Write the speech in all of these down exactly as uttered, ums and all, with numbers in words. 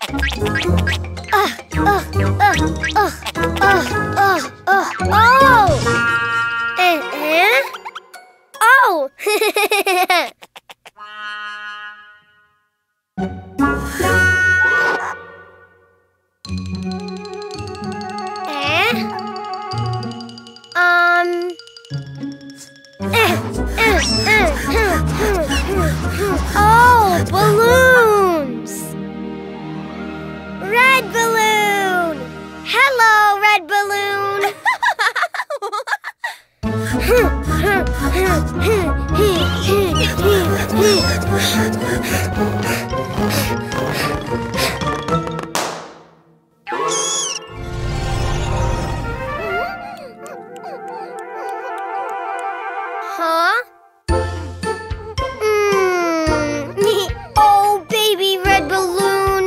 Uh, uh, uh, uh, uh, uh, uh, oh! Uh-huh. Oh! Eh? Um... Oh, balloons! Red balloon! Hello, red balloon! Huh? Mm. Oh, baby red balloon.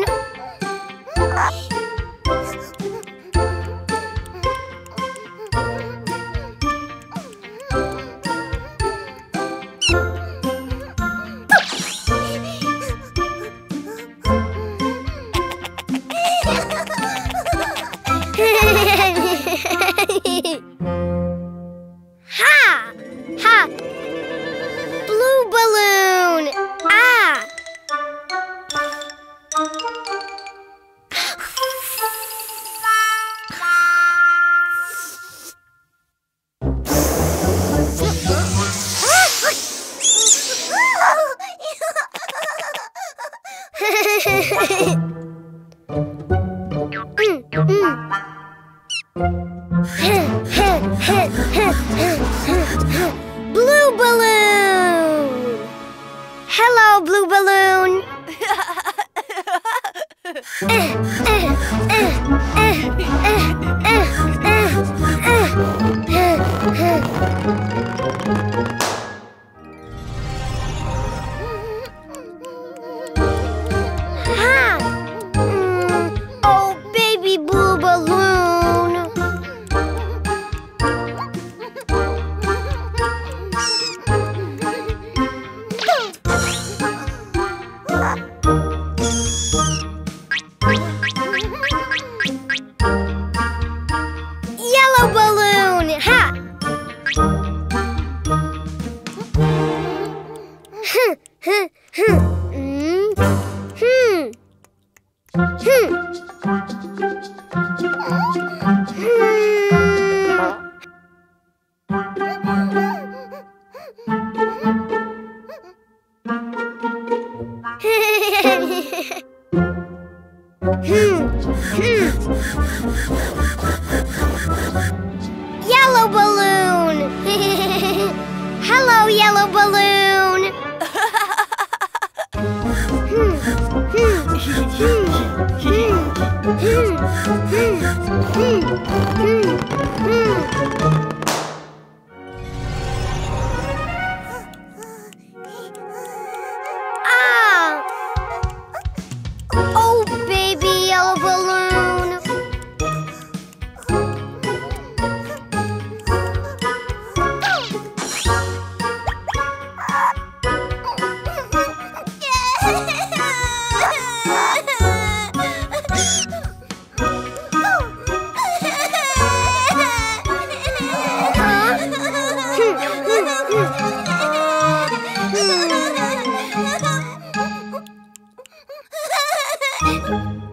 Ha! Ha! Blue balloon! Ah! Blue balloon! Hello, blue balloon! Ha! Mm. Oh, baby blue balloon! Yellow balloon! Ha! Hmm, hmm, hmm. Mm. Hmm. Hmm. Hmm. Hmm. Yellow balloon! Hello, yellow balloon! Hmm. Hmm. Hmm. Hmm. Hmm. Hmm. Hmm. Hmm. Hmm. Ah! Oh, baby yellow balloon! Huh?